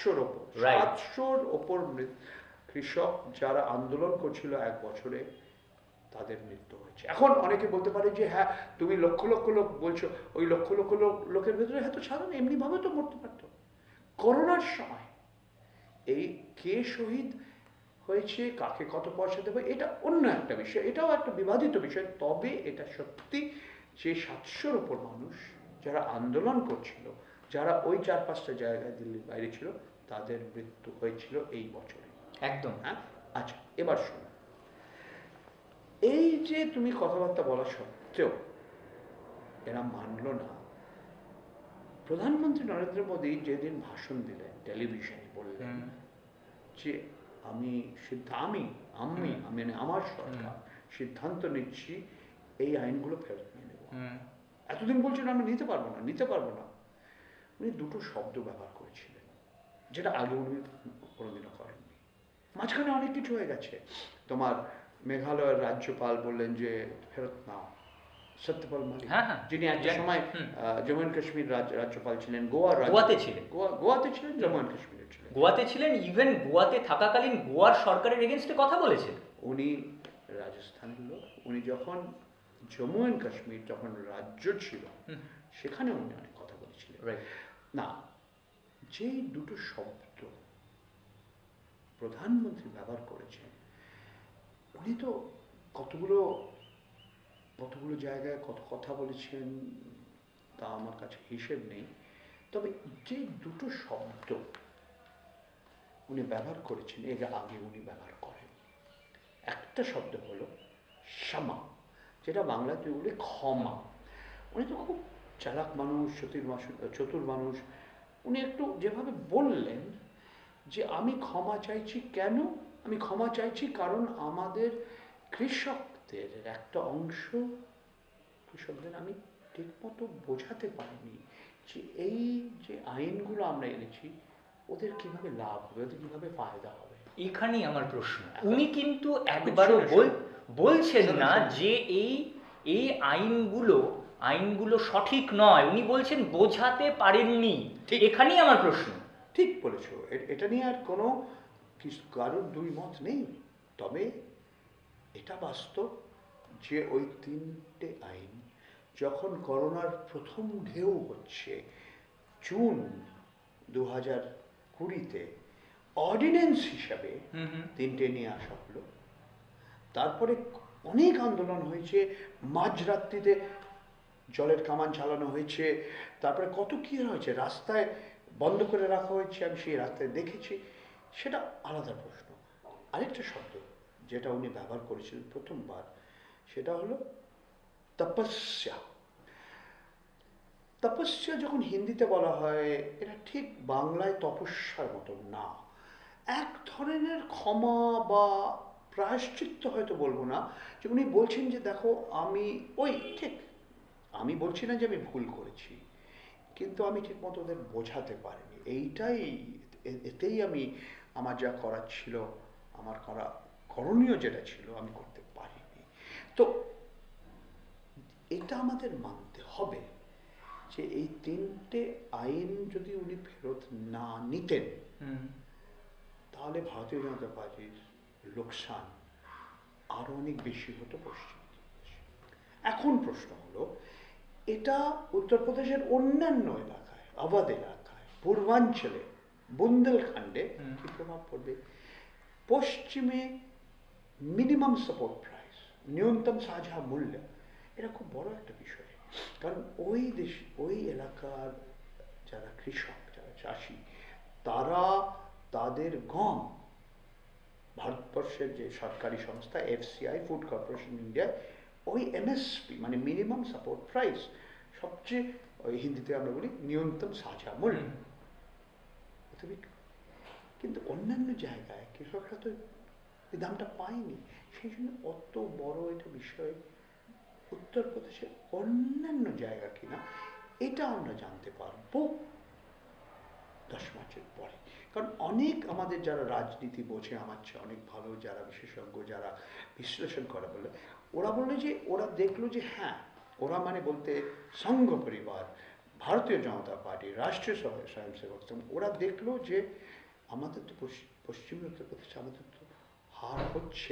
700-র ওপর কৃষক যারা আন্দোলন করছিল এক বছরে, তাদের মৃত্যু হয়েছে। এখন অনেকে বলতে পারে যে হ্যাঁ তুমি লক্ষ লক্ষ লোক বলছো, ওই লক্ষ লক্ষ লোকের ভেতরে হয়তো সাধারণ এমনিভাবে তো মরতে পারতো। করোনার সময় এই কে শহীদ হয়েছে, কাকে কত পয়সা দেবে, এটা অন্য একটা বিষয়, এটাও একটা বিবাদিত বিষয়। তবে এটা সত্যি যে 700-র ওপর মানুষ যারা আন্দোলন করছিল, যারা ওই 4-5টা জায়গায় দিল্লির বাইরে ছিল, তাদের মৃত্যু হয়েছিল এই বছরে। একদম। হ্যাঁ, আচ্ছা এবার শোনো, এই যে তুমি কথাবার্তা বলা সত্ত্বেও এরা মানল না। প্রধানমন্ত্রী নরেন্দ্র মোদী যেদিন ভাষণ দিলেন টেলিভিশনে, বললেন যে আমার সরকার সিদ্ধান্ত নিচ্ছি এই আইনগুলো ফেরত নিয়ে নেব। এতদিন বলছেন আমি নিতে পারবো না। উনি দুটো শব্দ ব্যবহার করেছিলেন যেটা আগে উনি কোনোদিনও করেননি। মাঝখানে অনেক কিছু হয়ে গেছে। তোমার মেঘালয়ের রাজ্যপাল বললেন যে ফেরত নাও, সত্যপাল মালিক, যিনি একটা সময় জম্মু এন্ড কাশ্মীর রাজ্যপাল ছিলেন, গোয়াতে ছিলেন, জম্মু এন্ড কাশ্মীরে ছিলেন, গোয়াতে ছিলেন, ইভেন গোয়াতে থাকাকালীন গোয়ার সরকারের এগেইনস্টে কথা বলেছেন। উনি রাজস্থানের লোক, উনি যখন জম্মু এন্ড কাশ্মীর যখন রাজ্য ছিল সেখানে উনি অনেক কথা বলেছিলেন। না, যে দুটো শব্দ প্রধানমন্ত্রী ব্যবহার করেছেন, উনি তো কতগুলো জায়গায় কত কথা বলেছেন তা আমার কাছে হিসেব নেই। তবে যে দুটো শব্দ উনি ব্যবহার করেছেন এর আগে উনি ব্যবহার করেন, একটা শব্দ হলো ক্ষমা, যেটা বাংলাতে বলে ক্ষমা। উনি তো খুব চালাক মানুষ, চতুর মানুষ। উনি একটু যেভাবে বললেন যে আমি ক্ষমা চাইছি, কেন আমি ক্ষমা চাইছি, কারণ আমাদের কৃষকদের একটা অংশ, কৃষকদের আমি ঠিকমতো বোঝাতে পারিনি যে এই যে আইনগুলো আমরা এনেছি ওদের কিভাবে লাভ হবে, ওদের কিভাবে ফায়দা হবে। এখানেই আমার প্রশ্ন। উনি কিন্তু একবারও বলছেন না যে এই আইনগুলো সঠিক নয়, উনি বলছেন বোঝাতে পারেননি। এখানেই আমার প্রশ্ন। ঠিক বলেছো, এটা নিয়ে আর কোনো কারোর দুই মত নেই। তবে এটা বাস্তব যে ওই 3টে আইন যখন করোনার প্রথম ঢেউ হচ্ছে জুন 2020-তে অর্ডিন্যান্স হিসাবে 3টে নিয়ে আসা হলো। তারপরে অনেক আন্দোলন হয়েছে, মাঝরাত্রিতে জলের কামান চালানো হয়েছে, তারপরে কত কী হয়েছে, রাস্তায় বন্ধ করে রাখা হয়েছে, আমি সেই রাস্তায় দেখেছি, সেটা আলাদা প্রশ্ন। আরেকটা শব্দ যেটা উনি ব্যবহার করেছিলেন প্রথমবার, সেটা হলো তপস্যা। তপস্যা যখন হিন্দিতে বলা হয়, এটা ঠিক বাংলায় তপস্যার মতো না, এক ধরনের ক্ষমা বা প্রায়শ্চিত্ত হয়তো বলবো না, যে উনি বলছেন যে দেখো আমি ওই ঠিক, আমি বলছি না যে আমি ভুল করেছি, কিন্তু আমি ঠিক মতো ওদের বোঝাতে পারিনি, এইটাই এতেই আমি আমার যা করার ছিল, আমার করণীয় যেটা ছিল আমি করতে পারিনি। তো এটা আমাদের মানতে হবে যে এই 3টে আইন যদি উনি ফেরত না নিতেন, তাহলে ভারতীয় জনতা পার্টির লোকসান আরো অনেক বেশি হতো পশ্চিমবঙ্গে। এখন প্রশ্ন হলো, এটা উত্তরপ্রদেশের অন্যান্য এলাকায়, আবাদ এলাকায়, পূর্বাঞ্চলে, বুন্দেলখণ্ডে কি প্রভাব পড়বে? পশ্চিমে মিনিমাম সাপোর্ট প্রাইস, ন্যূনতম সাঝা মূল্য, এটা খুব বড় একটা বিষয়। কারণ ওই এলাকার যারা কৃষক, যারা চাষি, তারা তাদের গম ভারতবর্ষের যে সরকারি সংস্থা এফসিআই, ফুড কর্পোরেশন ইন্ডিয়া, ওই এমএসপি মানে মিনিমাম সাপোর্ট প্রাইস, সবচেয়ে ওই হিন্দিতে আমরা বলি ন্যূনতম সাঝা মূল্য, কিন্তু অন্যান্য জায়গায় কৃষকরা তো এই দামটা পায়নি। সেই জন্য অত বড় এটা বিষয় উত্তরপ্রদেশের অন্যান্য জায়গা কিনা এটা আমরা জানতে পারবো 10 মার্চের পরে। কারণ অনেক আমাদের যারা রাজনীতি বোঝে, আমার চেয়ে অনেক ভালো যারা বিশেষজ্ঞ, যারা বিশ্লেষণ করে বলে, ওরা বললো যে ওরা দেখলো যে হ্যাঁ, ওরা মানে বলতে সংঘ পরিবার, ভারতীয় জনতা পার্টি, রাষ্ট্রীয় স্বয়ংসেবক সংঘ, ওরা দেখলো যে আমাদের তো পশ্চিম উত্তরপ্রদেশে আমাদের তো হার হচ্ছে,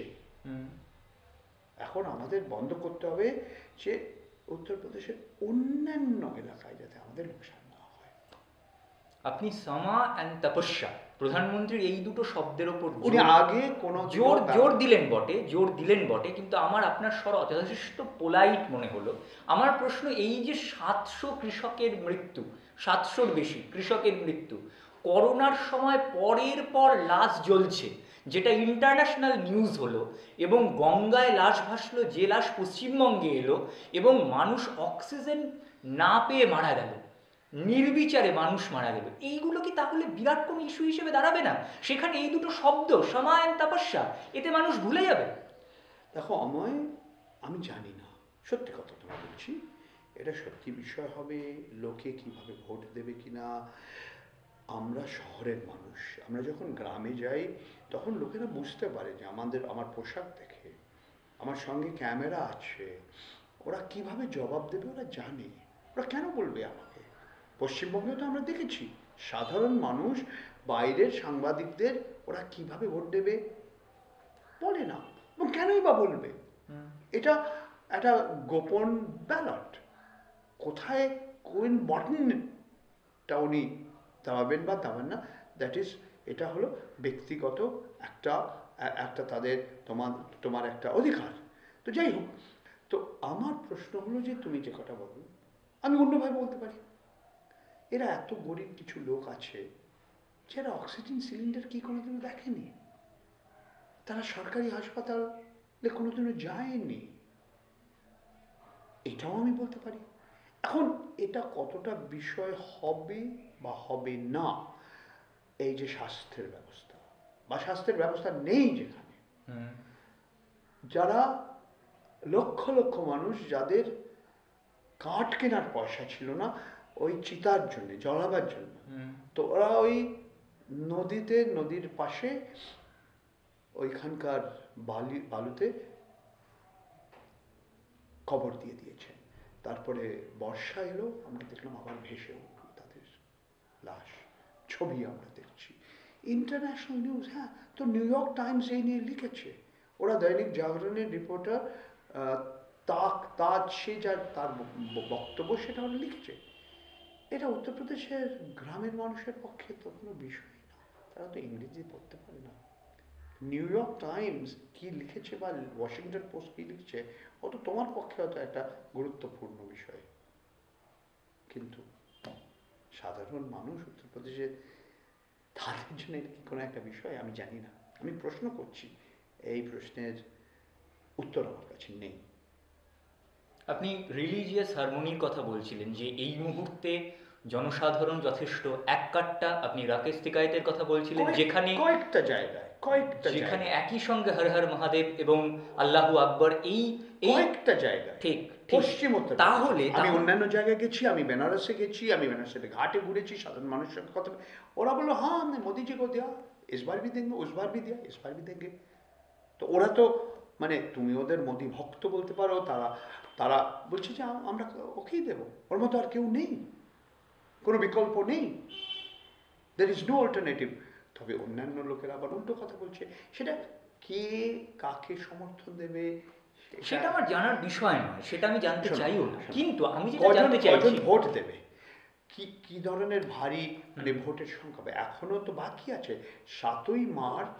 এখন আমাদের বন্ধ করতে হবে যে উত্তরপ্রদেশের অন্যান্য এলাকায় যাতে আমাদের লোকসান না হয়। আপনি সমা এন্ড তপস্যা, প্রধানমন্ত্রীর এই দুটো শব্দের ওপর উনি আগে কোনো জোর দিলেন বটে, কিন্তু আমার আপনার স্বর যথেষ্ট পোলাইট মনে হলো। আমার প্রশ্ন, এই যে 700 কৃষকের মৃত্যু, 700-র বেশি কৃষকের মৃত্যু, করোনার সময় পরের পর লাশ জ্বলছে, যেটা ইন্টারন্যাশনাল নিউজ হলো, এবং গঙ্গায় লাশ ভাসলো, যে লাশ পশ্চিমবঙ্গে এলো, এবং মানুষ অক্সিজেন না পেয়ে মারা গেল, নির্বিচারে মানুষ মারা গেল, এইগুলো কি তাহলে বিরাট কোনো ইস্যু হিসেবে দাঁড়াবে না? সেখানে এই দুটো শব্দ সমা এন্ড তপস্যা, এতে মানুষ ভুলে যাবে। দেখো অময়, আমি জানি না, সত্যি কথা তোমায় বলছি, এটা সত্যি বিষয় হবে, লোকে কিভাবে ভোট দেবে কিনা। আমরা শহরের মানুষ, আমরা যখন গ্রামে যাই তখন লোকেরা বুঝতে পারে যে আমার পোশাক দেখে, আমার সঙ্গে ক্যামেরা আছে, ওরা কিভাবে জবাব দেবে ওরা জানে। ওরা কেন বলবে আমাকে? পশ্চিমবঙ্গেও তো আমরা দেখেছি সাধারণ মানুষ, বাইরের সাংবাদিকদের ওরা কিভাবে ভোট দেবে বলে না, এবং কেনই বা বলবে? এটা একটা গোপন ব্যালট, কোথায় কোন বাটনটা উনি দাবাবেন বা দাবান না, দ্যাট ইজ, এটা হলো ব্যক্তিগত একটা তাদের তোমার একটা অধিকার। তো যাই হোক, তো আমার প্রশ্ন হলো যে তুমি যে কথা বলো, আমি অন্যভাবে বলতে পারি, এরা এত গরিব কিছু লোক আছে যারা অক্সিজেন সিলিন্ডার কি কোনোদিনও দেখেনি, তারা সরকারি হাসপাতালে কোনোদিনও যায়নি, এটাও আমি বলতে পারি। এখন এটা কতটা বিষয় হবে বা হবে না, এই যে স্বাস্থ্যের ব্যবস্থা বা স্বাস্থ্যের ব্যবস্থা নেই, যেখানে যারা লক্ষ লক্ষ মানুষ যাদের কাঠ কেনার পয়সা ছিল না ওই চিতার জন্য, জ্বলাবার জন্য, তো ওরা ওই নদীর পাশে ওইখানকার বালুতে কবর দিয়ে দিয়েছে। তারপরে বর্ষা এলো, আমরা দেখলাম আবার ভেসে উঠল তাদের লাশ, ছবি আমরা দেখছি, ইন্টারন্যাশনাল নিউজ। হ্যাঁ, তো নিউ ইয়র্ক টাইমস এই নিয়ে লিখেছে, ওরা দৈনিক জাগরণের রিপোর্টার সে যার তার বক্তব্য সেটা ওরা লিখেছে। এটা উত্তরপ্রদেশের গ্রামের মানুষের পক্ষে তো কোনো বিষয় না, তারা তো ইংরেজি পড়তে পারে না, নিউ ইয়র্ক টাইমস কি লিখেছে বা ওয়াশিংটন পোস্ট কি লিখছে ও তো তোমার পক্ষে হয়তো একটা গুরুত্বপূর্ণ বিষয়, কিন্তু সাধারণ মানুষ উত্তরপ্রদেশে তাদের জন্য এটা কি কোনো একটা বিষয়? আমি জানি না, আমি প্রশ্ন করছি, এই প্রশ্নের উত্তর আমার কাছে নেই। আপনি রিলিজিয়াস হারমোনির কথা বলছিলেন যে এই মুহূর্তে জনসাধারণ যথেষ্ট এককাট্টা। আপনি রাকেশ টিকায়েতের কথা বলছিলেন যেখানে যেখানে একই সঙ্গে হর হর মহাদেব এবং আল্লাহু আকবর এই কয়েকটা জায়গায়, ঠিক পশ্চিম উত্তর। তাহলে আমি অন্যান্য জায়গায় গেছি, আমি বেনারসে গেছি, আমি বেনারসের ঘাটে ঘুরেছি, সাধারণ মানুষের সঙ্গে কথা, ওরা বললো হ্যাঁ हमने मोदी जी को दिया, इस बार भी देंगे, उस बार भी दिया, इस बार भी देंगे। তো ওরা তো মানে তুমি ওদের মোদি ভক্ত বলতে পারো, তারা তারা বলছে যে আমরা ওকেই দেবো, ওর মতো আর কেউ নেই, কোনো বিকল্প নেই, there is no alternative। তবে অন্যান্য লোকেরা আবার উল্টো কথা বলছে, সেটা কে কাকে সমর্থন দেবে সেটা আমার জানার বিষয় নয়, সেটা আমি জানতে চাইও না, কিন্তু আমি যেটা জানতে চাইছি ভোট দেবে, কি কি ধরনের ভারী মানে ভোটের সংখ্যা হবে। এখনো তো বাকি আছে 7ই মার্চ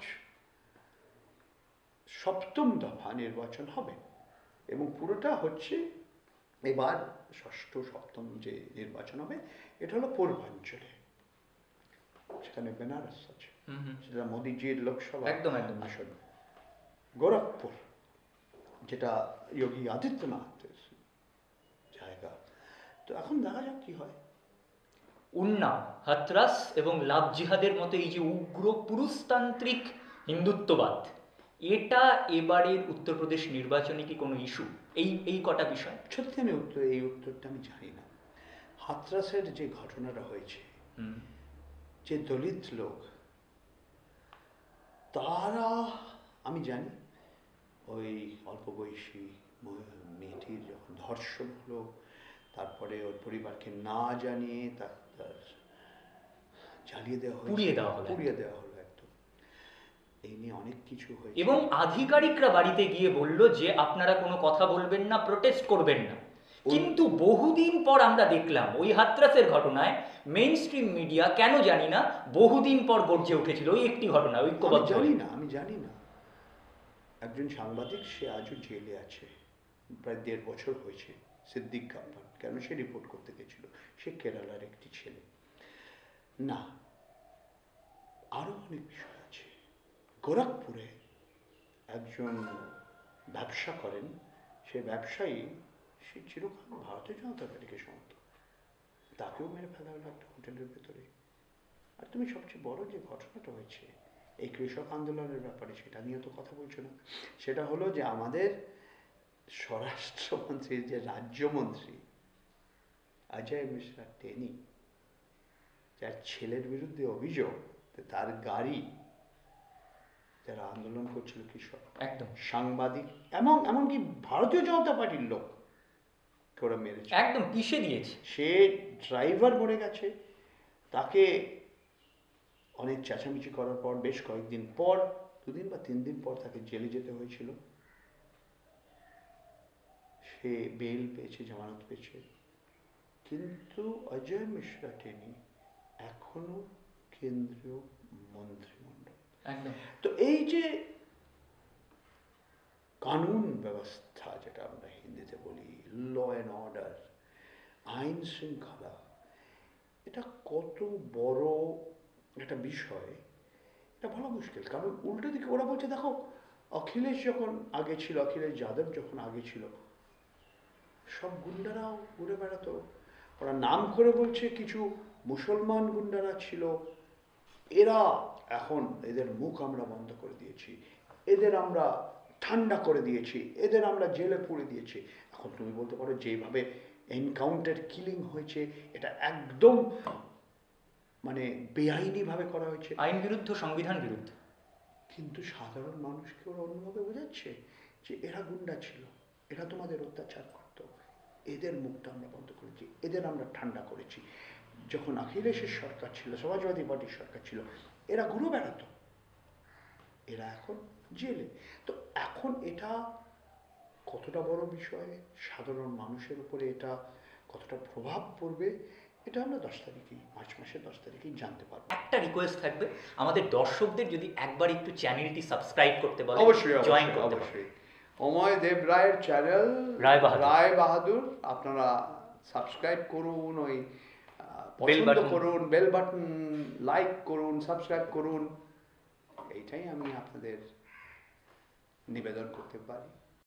সপ্তম দফা নির্বাচন হবে, এবং পুরোটা হচ্ছে এবার ষষ্ঠ সপ্তম যে নির্বাচন হবে এটা হলো পূর্বাঞ্চলে, সেখানে বেনারস আছে, সেটা মোদিজির লোকসভা আসন, গোরখপুর যেটা যোগী আদিত্যনাথের জায়গা। তো এখন দেখা যাক কি হয়। উন্নাও, হাতরাস এবং লাভ জিহাদের মতো এই যে উগ্র পুরুষতান্ত্রিক হিন্দুত্ববাদ, এটা এবারের উত্তরপ্রদেশ নির্বাচনে কি কোনো ইস্যু? এই কটা বিষয় সত্যি আমি এই উত্তরটা আমি জানি না। হাতরাসের যে ঘটনাটা হয়েছে, যে দলিত লোক তারা, আমি জানি ওই অল্প বয়সী মেয়েটির যখন ধর্ষণ হলো, তারপরে ওর পরিবারকে না জানিয়ে তার জ্বালিয়ে দেওয়া হলো, পুড়িয়ে দেওয়া হলো একদম। এই নিয়ে অনেক কিছু হয়েছে, এবং আধিকারিকরা বাড়িতে গিয়ে বলল যে আপনারা কোনো কথা বলবেন না, প্রোটেস্ট করবেন না। কিন্তু বহুদিন পর আমরা দেখলাম ওই হাতরাসের ঘটনায় মেইন স্ট্রিম মিডিয়া কেন জানি না বহুদিন পর গর্জে উঠেছিল ওই একটি ঘটনা, ঐক্যবদ্ধ। আমি জানি না একজন সাংবাদিক, সে আজও জেলে আছে, প্রায় 1.5 বছর হয়েছে, সিদ্দিক কাপ্পান। কেন? সে রিপোর্ট করতে গেছিল, সে কেরালার একটি ছেলে। না, আরো অনেক বিষয় আছে। গোরখপুরে একজন ব্যবসা করেন, সে ব্যবসায়ী, সে চিরকাল ভারতীয় জনতা পার্টিকে সমর্থন, তাকেও মেরে ফেলা হলো একটা হোটেলের ভেতরে। আর তুমি সবচেয়ে বড় যে ঘটনাটা হয়েছে এই কৃষক আন্দোলনের ব্যাপারে, সেটা নিয়ে তো কথা বলছো না। সেটা হলো যে আমাদের স্বরাষ্ট্রমন্ত্রীর যে রাজ্যমন্ত্রী অজয় মিশ্রা টেনি, যার ছেলের বিরুদ্ধে অভিযোগ, তার গাড়ি যারা আন্দোলন করছিল কৃষক, একদম সাংবাদিক, এমনকি ভারতীয় জনতা পার্টির লোক ওরা মেরেছে, একদম পিষে দিয়েছে। সে ড্রাইভার মরে গেছে, তাকে অনেক চেঁচামেচি করার পর বেশ কয়েকদিন পর, 2 দিন বা 3 দিন পর তাকে জেলে যেতে হয়েছিল। সে বেল পেয়েছে, জামানত পেয়েছে, কিন্তু অজয় মিশ্রা টেনি এখনো কেন্দ্রীয় মন্ত্রিমণ্ডল। তো এই যে কানুন ব্যবস্থা, যেটা আমরা হিন্দিতে বলি ল অ্যান্ড অর্ডার, আইন শৃঙ্খলা, এটা কত বড় একটা বিষয় এটা বলা মুশকিল। কারণ উল্টো দিকে ওরা বলছে দেখো অখিলেশ যখন আগে ছিল, অখিলেশ যাদব যখন আগে ছিল, সব গুন্ডারাও ঘুরে বেড়াতো, ওরা নাম করে বলছে কিছু মুসলমান গুন্ডারা ছিল, এরা এখন এদের মুখ আমরা বন্ধ করে দিয়েছি, এদের আমরা ঠান্ডা করে দিয়েছি, এদের আমরা জেলে পুরে দিয়েছি। এখন তুমি বলতে পারো যেভাবে এনকাউন্টার কিলিং হয়েছে এটা একদম মানে বেআইনি ভাবে করা হয়েছে, আইন বিরুদ্ধ, সংবিধান বিরুদ্ধ। কিন্তু সাধারণ মানুষকে ওরা অন্যভাবে বোঝাচ্ছে যে এরা গুন্ডা ছিল, এরা তোমাদের অত্যাচার করতো, এদের মুখটা আমরা বন্ধ করেছি, এদের আমরা ঠান্ডা করেছি। যখন অখিলেশের সরকার ছিল, সমাজবাদী পার্টির সরকার ছিল, এরা ঘুরে বেড়াতো, এরা এখন জেলে। তো এখন এটা কতটা বড় বিষয়, সাধারণ মানুষের উপরে এটা কতটা প্রভাব পড়বে, এটা আমরা 10 তারিখেই, মার্চ মাসের 10 তারিখেই জানতে পারবো। একটা রিকোয়েস্ট থাকবে, আমাদের দর্শকদের যদি একবার একটু চ্যানেলটি সাবস্ক্রাইব করতে বলেন, অবশ্যই জয়েন করতে বলেন। অবশ্যই অময় দেব রায়ের চ্যানেল রায় বাহাদুর আপনারা সাবস্ক্রাইব করুন, ওই পছন্দ করুন, বেল বাটন লাইক করুন, সাবস্ক্রাইব করুন, এইটাই আমি আপনাদের নিবেদন করতে পারি।